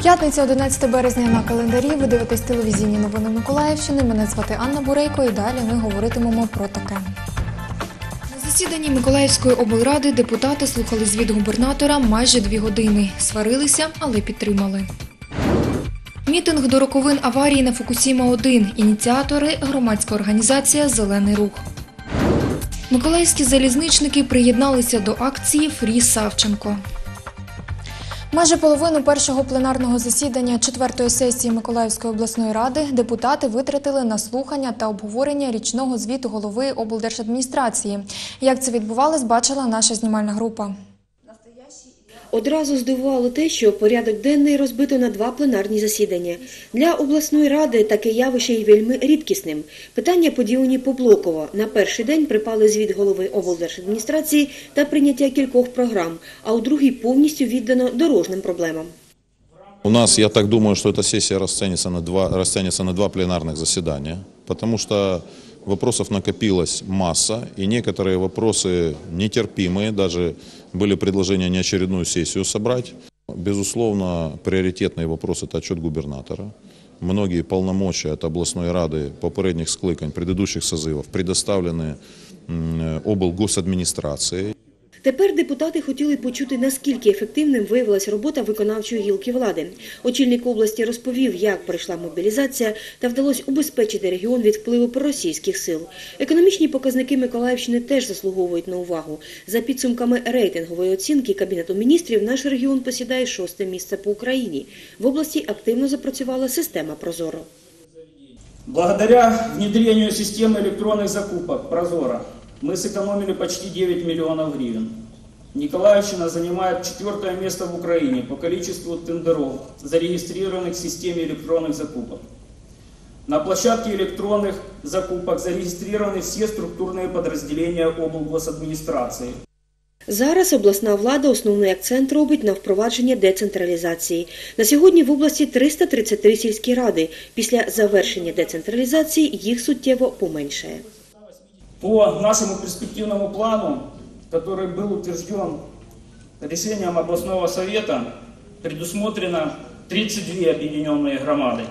П'ятниця, 11 березня на календарі. Ви дивитесь телевізійні новини Миколаївщини. Мене звати Анна Бурейко і далі ми говоритимемо про таке. На засіданні Миколаївської облради депутати слухали звіт губернатора майже 2 години. Сварилися, але підтримали. Мітинг до роковин аварії на Фукусіма-1. Ініціатори – громадська організація «Зелений рух». Миколаївські залізничники приєдналися до акції «Фрі Савченко». Майже половину першого пленарного засідання 4-ї сесії Миколаївської обласної ради депутати витратили на слухання та обговорення річного звіту голови облдержадміністрації. Як це відбувалось, бачила наша знімальна група. Одразу здивувало те, що порядок денний розбито на 2 пленарні засідання. Для обласної ради таке явище є вельми рідкісним. Питання поділені поблоково. На перший день припали звіт голови облдержадміністрації та прийняття кількох програм, а у другий повністю віддано дорожним проблемам. У нас, я так думаю, что эта сессия растянется на 2 пленарных заседания, потому что вопросов накопилась масса, и некоторые вопросы нетерпимые, даже были предложения не очередную сессию собрать. Безусловно, приоритетный вопрос – это отчет губернатора. Многие полномочия от областной рады попередних скликань, предыдущих созывов предоставлены облгосадминистрацией. Тепер депутати хотіли почути, наскільки ефективним виявилась робота виконавчої гілки влади. Очільник області розповів, як пройшла мобілізація та вдалося убезпечити регіон від впливу проросійських сил. Економічні показники Миколаївщини теж заслуговують на увагу. За підсумками рейтингової оцінки Кабінету міністрів, наш регіон посідає 6-те місце по Україні. В області активно запрацювала система «Прозоро». Благодаря внедрению системы электронных закупок «Прозоро» мы сэкономили почти 9 миллионов гривен. Николаевщина занимает 4-е место в Украине по количеству тендеров, зарегистрированных в системе электронных закупок. На площадке электронных закупок зарегистрированы все структурные подразделения облгосадминистрации. Зараз обласна влада основний акцент робить на впровадження децентралізації. На сьогодні в області 333 сільські ради. Після завершення децентралізації їх суттєво поменшає. По нашему перспективному плану, который был утвержден решением областного совета, предусмотрено 32 объединенные громады.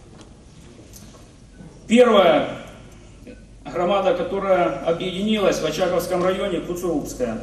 Первая громада, которая объединилась в Очаковском районе, Куцурубская.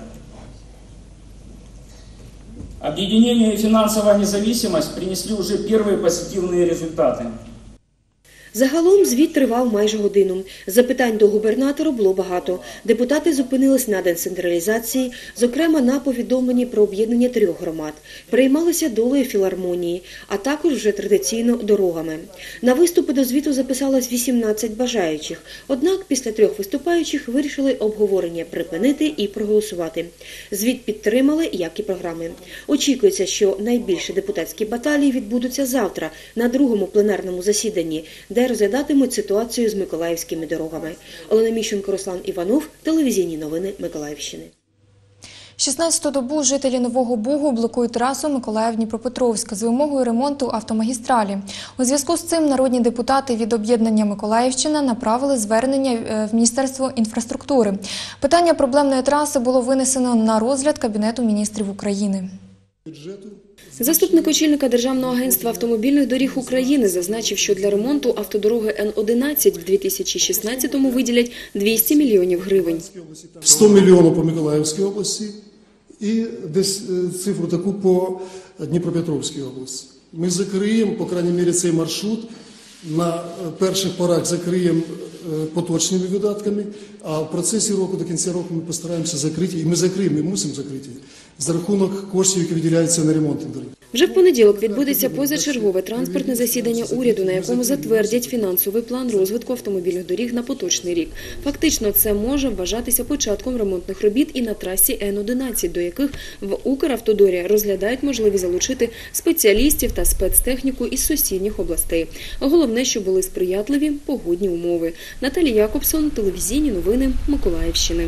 Объединение и финансовая независимость принесли уже первые позитивные результаты. Загалом звіт тривав майже годину. Запитань до губернатора було багато. Депутати зупинились на децентралізації, зокрема на повідомленні про об'єднання 3 громад. Переймалися долею філармонії, а також вже традиційно дорогами. На виступи до звіту записалось 18 бажаючих. Однак після 3 виступаючих вирішили обговорення припинити і проголосувати. Звіт підтримали, як і програми. Очікується, що найбільші депутатські баталії відбудуться завтра на 2-му пленарному засіданні, де розглядатимуть ситуацію з миколаївськими дорогами. Олена Міщенко, Руслан Іванов, телевізійні новини Миколаївщини. 16-ту добу жителі Нового Бугу блокують трасу Миколаїв-Дніпропетровськ з вимогою ремонту автомагістралі. У зв'язку з цим народні депутати від об'єднання «Миколаївщина» направили звернення в Міністерство інфраструктури. Питання проблемної траси було винесено на розгляд Кабінету міністрів України. Заступник очільника Державного агентства автомобільних доріг України зазначив, що для ремонту автодороги Н-11 в 2016-му виділять 200 мільйонів гривень. 100 мільйонів по Миколаївській області і десь цифру таку по Дніпропетровській області. Ми закриємо, по крайній мірі, цей маршрут. На перших порах закриємо поточними видатками, а в процесі року, до кінця року ми постараємося закрити, і ми закриємо, ми мусимо закрити, за рахунок коштів, які виділяються на ремонт доріг. Вже в понеділок відбудеться позачергове транспортне засідання уряду, на якому затвердять фінансовий план розвитку автомобільних доріг на поточний рік. Фактично, це може вважатися початком ремонтних робіт і на трасі Н-11, до яких в Укравтодорі розглядають можливість залучити спеціалістів та спецтехніку із сусідніх областей. Головне, що були сприятливі погодні умови. Наталія Якобсон, телевізійні новини Миколаївщини.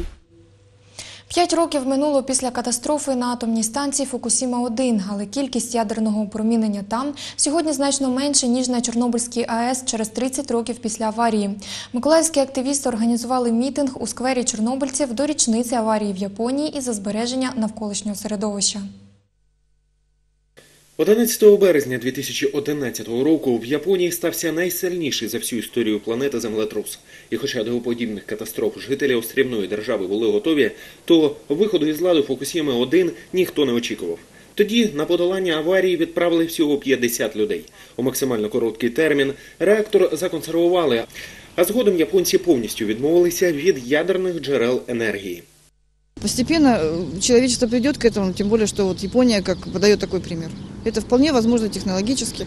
5 років минуло після катастрофи на атомній станції Фукусіма-1, але кількість ядерного опромінення там сьогодні значно менше, ніж на Чорнобильській АЕС через 30 років після аварії. Миколаївські активісти організували мітинг у сквері чорнобильців до річниці аварії в Японії і за збереження навколишнього середовища. 11 березня 2011 року в Японії стався найсильніший за всю історію планети землетрус. І хоча до подібних катастроф жителі острівної держави були готові, то виходу із ладу Фукусіми-1 ніхто не очікував. Тоді на подолання аварії відправили всього 50 людей. У максимально короткий термін реактор законсервували, а згодом японці повністю відмовилися від ядерних джерел енергії. Постепенно человечество придет к этому, тем более, что вот Япония как подает такой пример. Это вполне возможно технологически.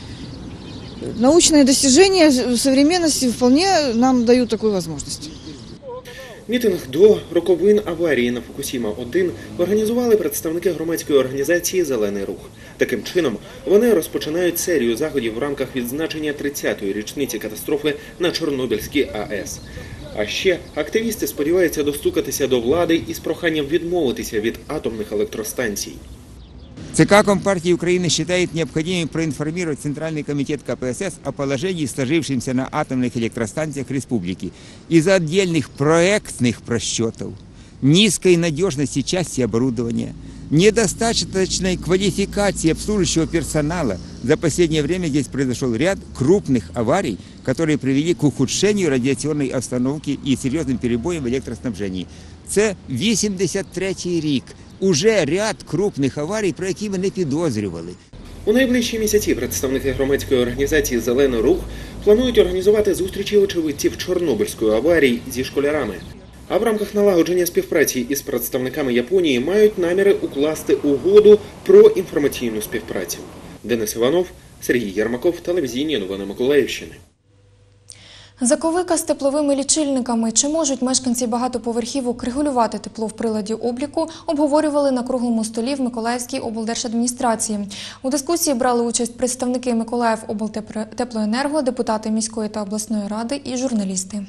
Научные достижения современности вполне нам дают такую возможность. Мітинг до роковин аварії на Фукусіма-1 організували представники громадської організації «Зелений рух». Таким чином, вони розпочинають серію заходів в рамках відзначення 30-ї річниці катастрофи на Чорнобильській АЕС. А ще активісти сподіваються достукатися до влади із проханням відмовитися від атомних електростанцій. ЦК Компартии Украины считает необходимым проинформировать Центральный комитет КПСС о положении, сложившемся на атомных электростанциях республики из-за отдельных проектных просчетов, низкой надежности части оборудования, недостаточной квалификации обслуживающего персонала. За последнее время здесь произошел ряд крупных аварий, которые привели к ухудшению радиационной обстановки и серьезным перебоям в электроснабжении. Це 83-й рік. Уже ряд крупних аварій, про які ми не підозрювали. У найближчі місяці представники громадської організації «Зелений рух» планують організувати зустрічі очевидців Чорнобильської аварії зі школярами. А в рамках налагодження співпраці із представниками Японії мають наміри укласти угоду про інформаційну співпрацю. Денис Іванов, Сергій Єрмаков, телевізійні новини Миколаївщини. Заковика з тепловими лічильниками. Чи можуть мешканці багатоповерхівок регулювати тепло в приладі обліку, обговорювали на круглому столі в Миколаївській облдержадміністрації. У дискусії брали участь представники Миколаївоблтеплоенерго, депутати міської та обласної ради і журналісти.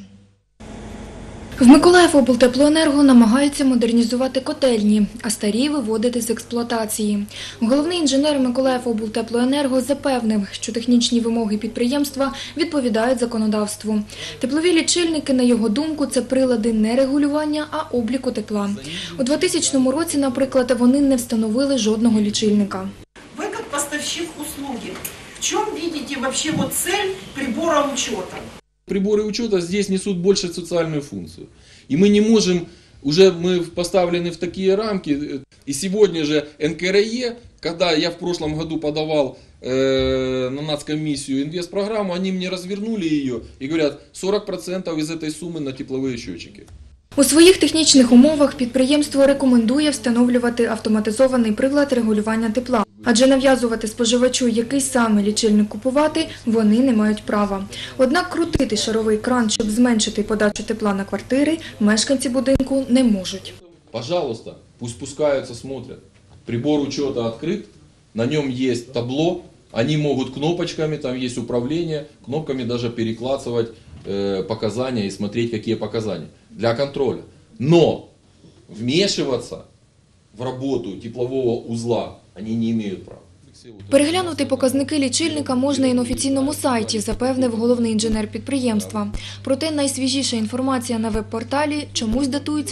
В Миколаївоблтеплоенерго намагаються модернізувати котельні, а старі виводити з експлуатації. Головний інженер Миколаївоблтеплоенерго запевнив, що технічні вимоги підприємства відповідають законодавству. Теплові лічильники, на його думку, це прилади не регулювання, а обліку тепла. У 2000 році, наприклад, вони не встановили жодного лічильника. Ви, як поставщик услуги, в чому бачите вообще цель прибора учета? Приборы учета здесь несут больше социальную функцию. И мы не можем, мы поставлены в такие рамки. И сегодня же НКРЕ, когда я в прошлом году подавал на нацкомиссию инвестпрограмму, они мне развернули ее и говорят, 40% из этой суммы на тепловые счетчики. У своїх технічних умовах підприємство рекомендує встановлювати автоматизований прилад регулювання тепла. Адже нав'язувати споживачу, який саме лічильник купувати, вони не мають права. Однак крутити шаровий кран, щоб зменшити подачу тепла на квартири, мешканці будинку не можуть. Пожалуйста, пусть спускаются, смотрят. Прибор учета открыт, на нем есть табло, они могут кнопочками, там есть управление, кнопками даже перекладывать показания и смотреть, какие показания для контроля. Но вмешиваться в работу теплового узла они не имеют права. Переглянути показники лічильника можна і на офіційному сайті, запевнив головний інженер підприємства. Проте найсвіжіша інформація на веб-порталі чомусь датується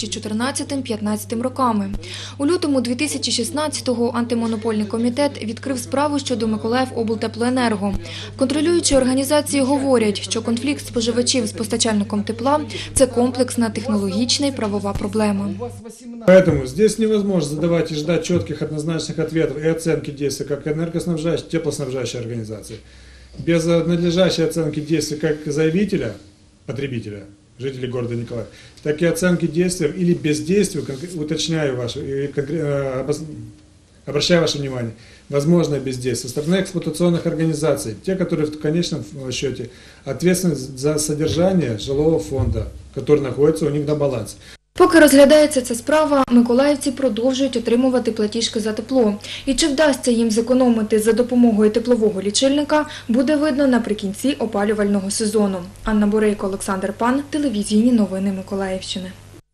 2014-15 роками. У лютому 2016-го антимонопольний комітет відкрив справу щодо Миколаївоблтеплоенерго. Контролюючі організації говорять, що конфлікт споживачів з постачальником тепла – це комплексна технологічна і правова проблема. Поэтому здесь невозможно задавать и ждать четких однозначных ответов и оценки действий как энергоснабжающей, теплоснабжающей организации. Без надлежащей оценки действий как заявителя, потребителя, жителей города Николаев, так и оценки действий или бездействия, уточняю обращаю ваше внимание, возможное бездействие со стороны эксплуатационных организаций, те, которые в конечном счете ответственны за содержание жилого фонда, который находится у них на балансе. Поки розглядається ця справа, миколаївці продовжують отримувати платіжки за тепло. І чи вдасться їм зекономити за допомогою теплового лічильника, буде видно наприкінці опалювального сезону. Анна Бурейко, Олександр Пан, телевізійні новини Миколаївщини.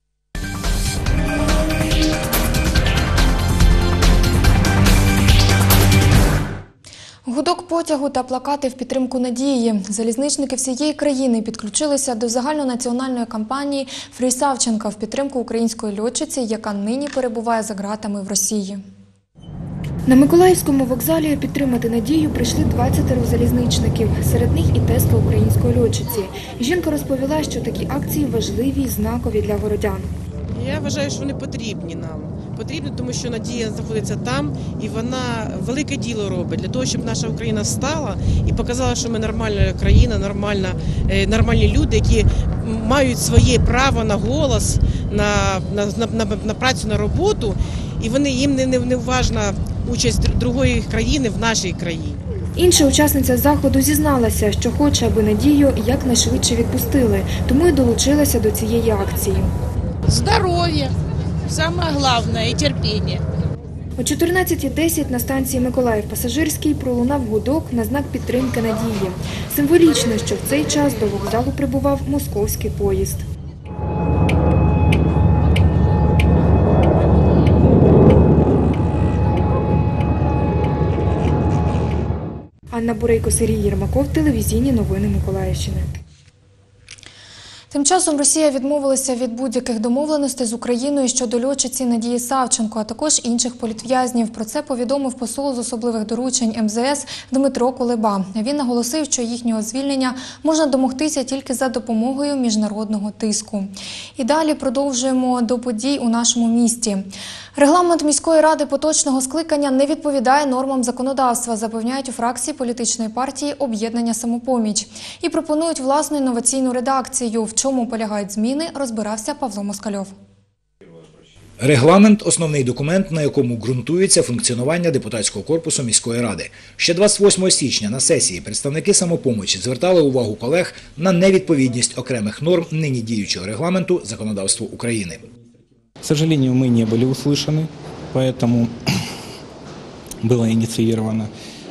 Гудок потягу та плакати в підтримку Надії. Залізничники всієї країни підключилися до загальнонаціональної кампанії «Фрі Савченка» в підтримку української льотчиці, яка нині перебуває за ґратами в Росії. На Миколаївському вокзалі підтримати Надію прийшли 20 залізничників, серед них і тестка української льотчиці. Жінка розповіла, що такі акції важливі і знакові для городян. Я вважаю, що вони потрібні нам. Потрібні, тому що Надія знаходиться там, і вона велике діло робить для того, щоб наша Україна встала і показала, що ми нормальна країна, нормальні люди, які мають своє право на голос, на працю, на роботу, і їм не важна участь другої країни в нашій країні. Інша учасниця заходу зізналася, що хоче, аби Надію якнайшвидше відпустили, тому й долучилася до цієї акції. Здоров'я, саме головне, і терпіння. О 14:10 на станції Миколаїв-Пасажирський пролунав гудок на знак підтримки Надії. Символічно, що в цей час до вокзалу прибував московський поїзд. Анна Бурейко, Сергій Єрмаков, телевізійні новини Миколаївщини. Тим часом Росія відмовилася від будь-яких домовленостей з Україною щодо льотчиці Надії Савченко, а також інших політв'язнів. Про це повідомив посол з особливих доручень МЗС Дмитро Кулеба. Він наголосив, що їхнього звільнення можна домогтися тільки за допомогою міжнародного тиску. І далі продовжуємо до подій у нашому місті. Регламент міської ради поточного скликання не відповідає нормам законодавства, запевняють у фракції політичної партії «Об'єднання Самопоміч». І пропонують власну інноваційну редакцію. В чому полягають зміни, розбирався Павло Москальов. Регламент – основний документ, на якому ґрунтується функціонування депутатського корпусу міської ради. Ще 28 січня на сесії представники «Самопомочі» звертали увагу колег на невідповідність окремих норм нині діючого регламенту законодавству України. К сожалению, мы не были услышаны, поэтому была инициирована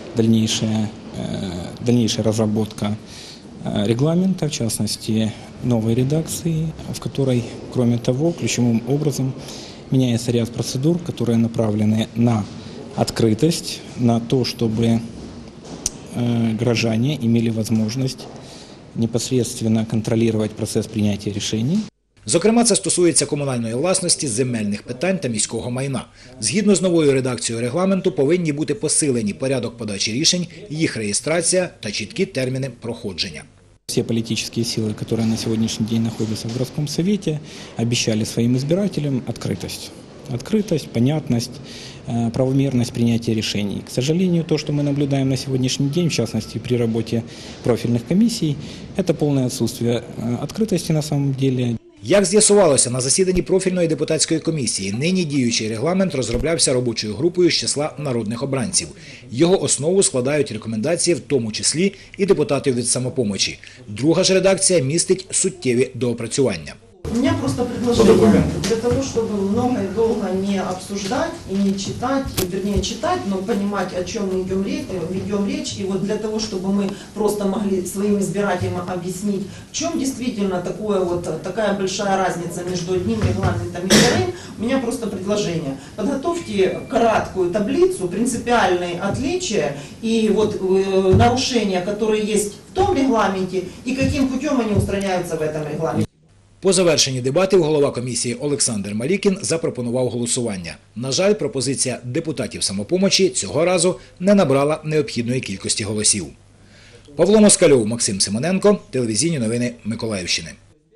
дальнейшая разработка регламента, в частности, новой редакции, в которой, кроме того, ключевым образом меняется ряд процедур, которые направлены на открытость, на то, чтобы горожане имели возможность непосредственно контролировать процесс принятия решений. Зокрема, це стосується комунальної власності, земельних питань та міського майна. Згідно з новою редакцією регламенту повинні бути посилені порядок подачі рішень, їх реєстрація та чіткі терміни проходження. Все политические силы, которые на сегодняшний день находятся в городском совете, обещали своим избирателям открытость. Открытость, понятность, правомерность принятия решений. К сожалению, то, что мы наблюдаем на сегодняшний день, в частности при работе профильных комиссий, это полное отсутствие открытости на самом деле. Як з'ясувалося на засіданні профільної депутатської комісії, нині діючий регламент розроблявся робочою групою з числа народних обранців. Його основу складають рекомендації, в тому числі і депутатів від «Самопомочі». Друга ж редакція містить суттєві доопрацювання. У меня просто предложение для того, чтобы много и долго не обсуждать и не читать, вернее читать, но понимать, о чем мы ведем речь. И вот для того, чтобы мы просто могли своим избирателям объяснить, в чем действительно такая большая разница между одним регламентом и вторым, у меня просто предложение. Подготовьте краткую таблицу, принципиальные отличия и нарушения, которые есть в том регламенте, и каким путем они устраняются в этом регламенте. По завершенні дебатів голова комісії Олександр Малікін запропонував голосування. На жаль, пропозиція депутатів «Самопомочі» цього разу не набрала необхідної кількості голосів. Павло Москальов, Максим Симоненко, телевізійні новини Миколаївщини.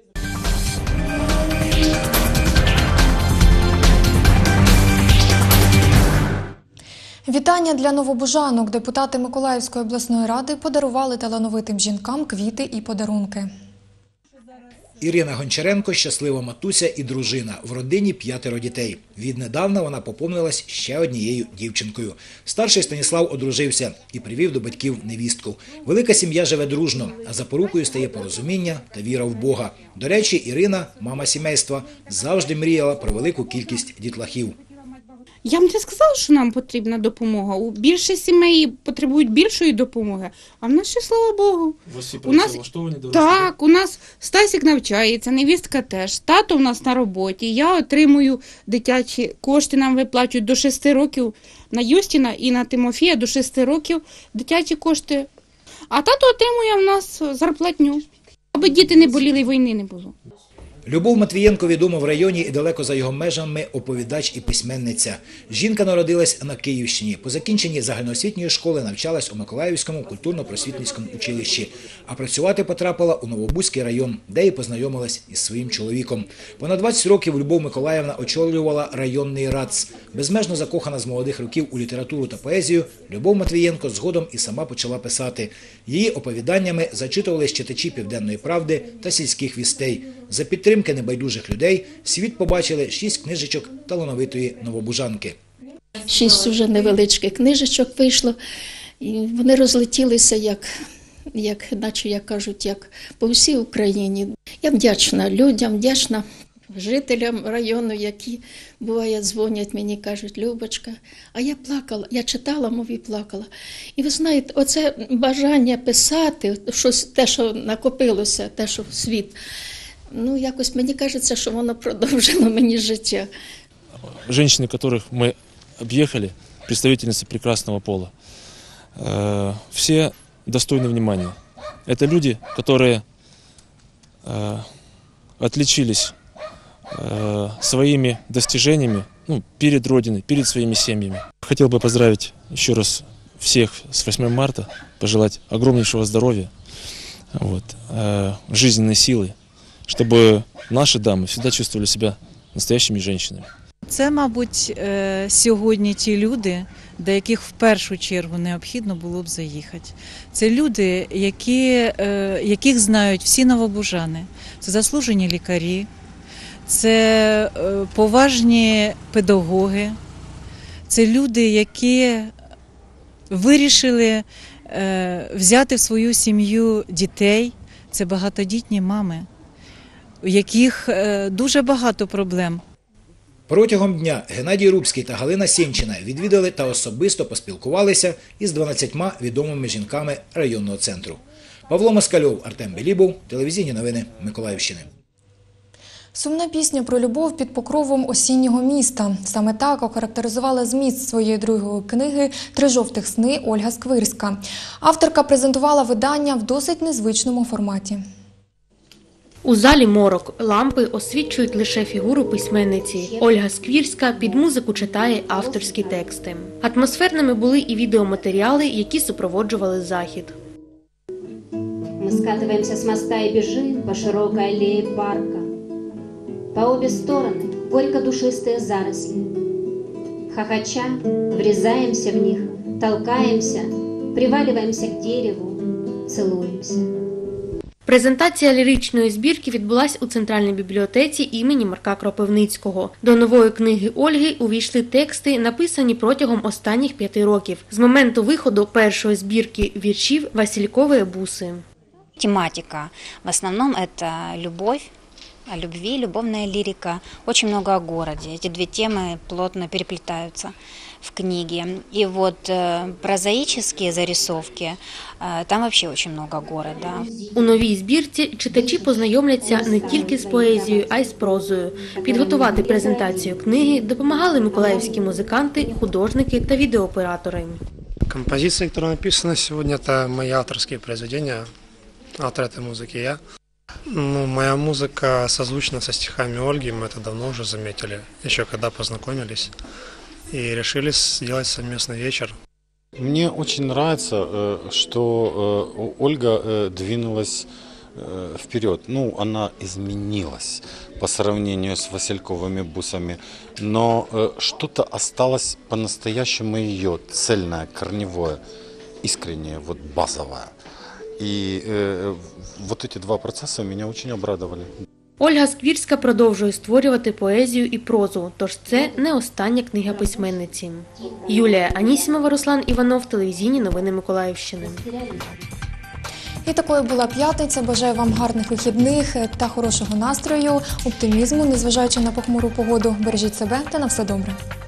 Вітання для новобужанок. Депутати Миколаївської обласної ради подарували талановитим жінкам квіти і подарунки. Ірина Гончаренко – щаслива матуся і дружина. В родині 5 дітей. Віднедавна вона поповнилась ще однією дівчинкою. Старший Станіслав одружився і привів до батьків невістку. Велика сім'я живе дружно, а запорукою стає порозуміння та віра в Бога. До речі, Ірина, мама сімейства, завжди мріяла про велику кількість дітлахів. Я б не сказала, що нам потрібна допомога. Більше сімей потребують більшої допомоги, а в нас ще, слава Богу. Так, у нас Стасік навчається, невістка теж. Тато у нас на роботі, я отримую дитячі кошти, нам виплачують до 6 років на Юстіна і на Тимофія до 6 років дитячі кошти. А тато отримує в нас зарплатню, аби діти не боліли і війни не було. Любов Матвієнко відома в районі і далеко за його межами оповідач і письменниця. Жінка народилась на Київщині. По закінченні загальноосвітньої школи навчалась у Миколаївському культурно-просвітницькому училищі, а працювати потрапила у Новобузький район, де і познайомилась із своїм чоловіком. Понад 20 років Любов Миколаївна очолювала районний РАЦ. Безмежно закохана з молодих років у літературу та поезію, Любов Матвієнко згодом і сама почала писати. Її оповіданнями зачитувались читачі «Південної правди» та «Сільських вістей». За підтримки небайдужих людей світ побачили 6 книжечок талановитої новобужанки. 6 вже невеличких книжечок вийшло, і вони розлетілися, наче, як кажуть, як по всій Україні. Я вдячна людям, вдячна жителям району, які, буває, дзвонять мені, кажуть: Любочка, а я плакала, я читала, мов і плакала. І ви знаєте, оце бажання писати, щось, те, що накопилося, те, що в світ, якось мені кажеться, що воно продовжило мені життя. Женщины, которых мы объехали, представительницы прекрасного пола, все достойны внимания. Это люди, которые отличились своими достижениями перед Родиной, перед своими семьями. Хотел бы поздравить еще раз всех с 8 марта, пожелать огромнейшего здоровья, жизненной силы, чтобы наши дамы всегда чувствовали себя настоящими женщинами. Це, мабуть, сьогодні ті люди, до яких в першу чергу необхідно було б заїхати. Це люди, яких знають всі новобужани. Це заслужені лікарі, це поважні педагоги, це люди, які вирішили взяти в свою сім'ю дітей, це багатодітні мами, у яких дуже багато проблем. Протягом дня Геннадій Рубський та Галина Сєнчина відвідали та особисто поспілкувалися із 12 відомими жінками районного центру. Павло Москальов, Артем Белібов, телевізійні новини Миколаївщини. Сумна пісня про любов під покровом осіннього міста. Саме так охарактеризувала зміст своєї другої книги «Три жовтих сни» Ольга Сквирська. Авторка презентувала видання в досить незвичному форматі. У залі морок, лампи освітлюють лише фігуру письменниці. Ольга Сквирська під музику читає авторські тексти. Атмосферними були і відеоматеріали, які супроводжували захід. Мы скатываемся с моста и бежим по широкой аллее парка. По обе стороны горько-душистые заросли. Хохоча, врезаемся в них, толкаемся, приваливаемся к дереву, целуемся. Презентація ліричної збірки відбулась у Центральній бібліотеці імені Марка Кропивницького. До нової книги Ольги увійшли тексти, написані протягом останніх 5 років, з моменту виходу першої збірки віршів «Васильковые бусы». Тематика. В основном это любовь, о любви, любовная лирика. Очень много о городе. Эти две темы плотно переплетаются в книге. И вот прозаические зарисовки, там вообще очень много города. У новій збірці читачі познайомляться не тільки з поезією, а й з прозою. Підготувати презентацію книги допомагали миколаївські музиканти, художники та відеооператори. Композиция, которая написана сегодня, это мои авторские произведения. Автор этой музыки я. Моя музыка созвучна со стихами Ольги, мы это давно уже заметили, еще когда познакомились, и решили сделать совместный вечер. Мне очень нравится, что Ольга двинулась вперед. Она изменилась по сравнению с васильковыми бусами, но что-то осталось по-настоящему ее, цельное, корневое, искреннее, базовое. И вот эти два процесса меня очень обрадовали. Ольга Сквирська продовжує створювати поезію і прозу, тож це не остання книга письменниці. Юлія Анісімова, Руслан Іванов, телевізійні новини Миколаївщини. І такою була п'ятниця. Бажаю вам гарних вихідних та хорошого настрою, оптимізму, незважаючи на похмуру погоду. Бережіть себе та на все добре.